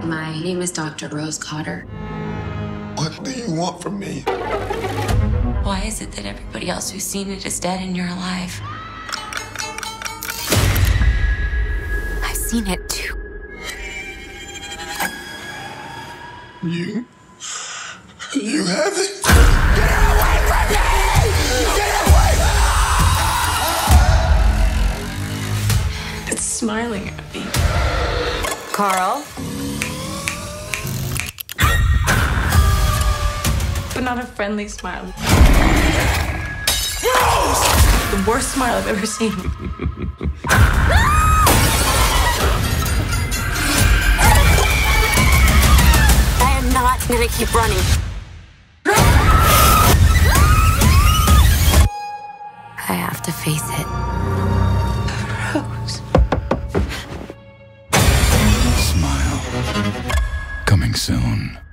My name is Dr. Rose Cotter. What do you want from me? Why is it that everybody else who's seen it is dead and you're alive? I've seen it too. You haven't? Get away from me! Get away from me! It's smiling at me. Carl? But not a friendly smile. The worst smile I've ever seen. I am not gonna keep running. I have to face it. Rose. Smile. Coming soon.